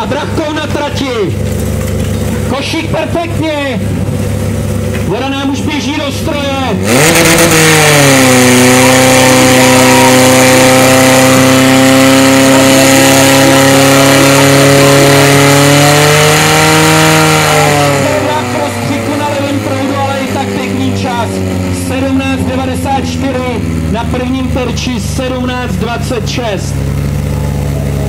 a Drahkou na trati. Košík perfektně. Voda nám už běží do stroje. Čas 17.94, na prvním terči 17.26.